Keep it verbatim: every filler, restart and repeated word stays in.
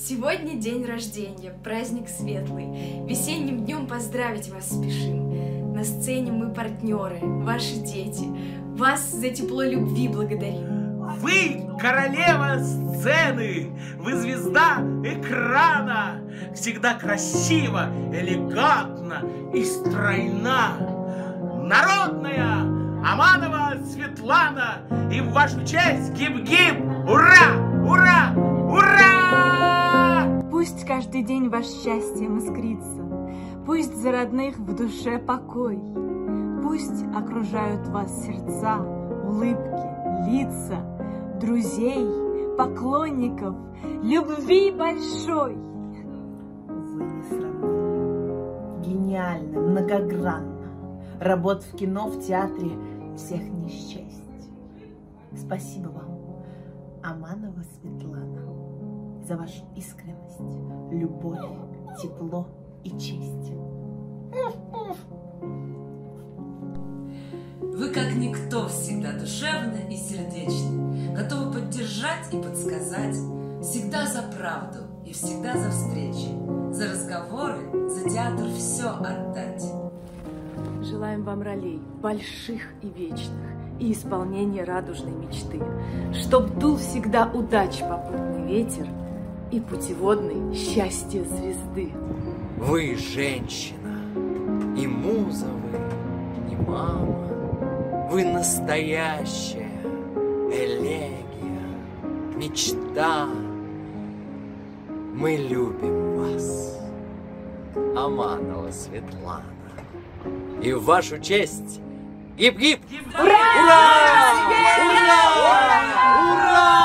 Сегодня день рождения, праздник светлый. Весенним днем поздравить вас спешим. На сцене мы партнеры, ваши дети. Вас за тепло любви благодарим. Вы королева сцены, вы звезда экрана. Всегда красиво, элегантно и стройна. Народная Аманова Светлана. И в вашу честь гиб-гиб! Ура! Ура! Ура! Пусть каждый день ваш счастьем искрится, пусть за родных в душе покой, пусть окружают вас сердца, улыбки, лица, друзей, поклонников, любви большой. Вы несравнимы, гениально, многогранно. Работ в кино, в театре всех не счесть. Спасибо вам, Аманова Светлана, за вашу искренность, любовь, тепло и честь. Вы как никто всегда душевны и сердечны, готовы поддержать и подсказать, всегда за правду и всегда за встречи, за разговоры, за театр все отдать. Желаем вам ролей больших и вечных и исполнения радужной мечты, чтоб дул всегда удач попутный ветер и путеводный счастье звезды. Вы женщина, и муза вы, и мама. Вы настоящая элегия, мечта. Мы любим вас, Аманова Светлана. И в вашу честь гиб-гиб! Ура! Ура! Ура! Ура!